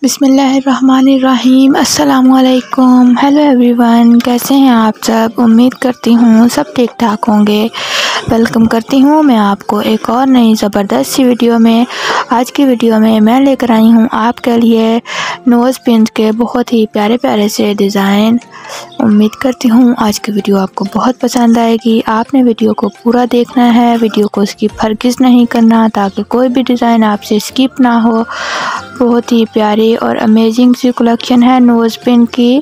बिस्मिल्लाहिर्रहमानिर्रहीम। अस्सलामुअलैकुम। Hello everyone, कैसे हैं आप सब? उम्मीद करती हूँ सब ठीक ठाक होंगे। वेलकम करती हूँ मैं आपको एक और नई ज़बरदस्त सी वीडियो में। आज की वीडियो में मैं लेकर आई हूँ आपके लिए नोज़ पिन्स के बहुत ही प्यारे प्यारे से डिज़ाइन। उम्मीद करती हूँ आज की वीडियो आपको बहुत पसंद आएगी। आपने वीडियो को पूरा देखना है, वीडियो को स्किप हरगिज़ नहीं करना ताकि कोई भी डिज़ाइन आपसे स्किप ना हो। बहुत ही प्यारी और अमेजिंग सी कलेक्शन है नोज़ पिन की,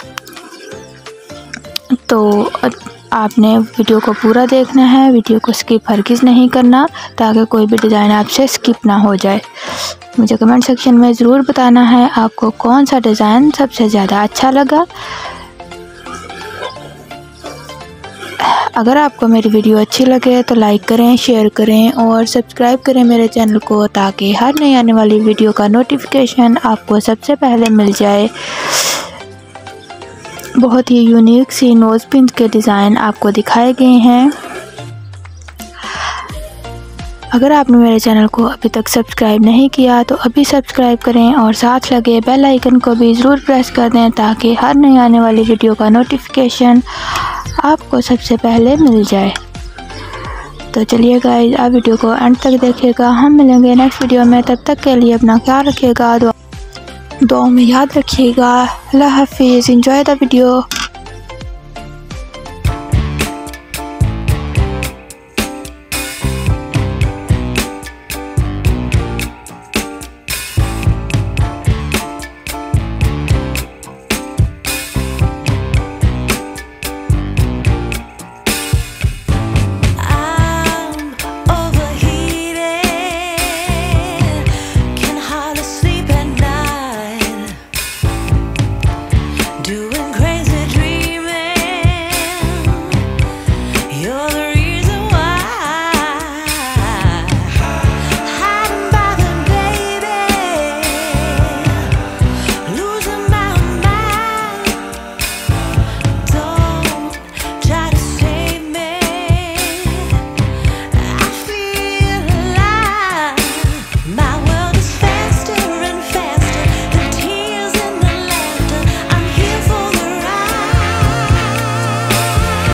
तो आपने वीडियो को पूरा देखना है, वीडियो को स्किप हरगिज़ नहीं करना ताकि कोई भी डिज़ाइन आपसे स्किप ना हो जाए। मुझे कमेंट सेक्शन में ज़रूर बताना है आपको कौन सा डिज़ाइन सबसे ज़्यादा अच्छा लगा। अगर आपको मेरी वीडियो अच्छी लगे तो लाइक करें, शेयर करें और सब्सक्राइब करें मेरे चैनल को ताकि हर नई आने वाली वीडियो का नोटिफिकेशन आपको सबसे पहले मिल जाए। बहुत ही यूनिक सी नोज़ पिन के डिज़ाइन आपको दिखाए गए हैं। अगर आपने मेरे चैनल को अभी तक सब्सक्राइब नहीं किया तो अभी सब्सक्राइब करें और साथ लगे बेल आइकन को भी ज़रूर प्रेस कर दें ताकि हर नई आने वाली वीडियो का नोटिफिकेशन आपको सबसे पहले मिल जाए। तो चलिए गाइस, आप वीडियो को एंड तक देखिएगा। हम मिलेंगे नेक्स्ट वीडियो में, तब तक के लिए अपना ख्याल रखिएगा, दुआ में याद रखिएगा। अल्लाह हाफिज़। Enjoy the video.